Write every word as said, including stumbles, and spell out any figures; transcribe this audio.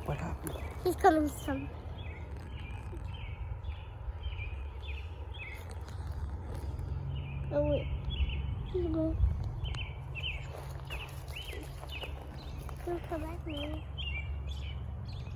What happened? He's coming, he's coming. Oh wait. He's going. He'll come back, maybe.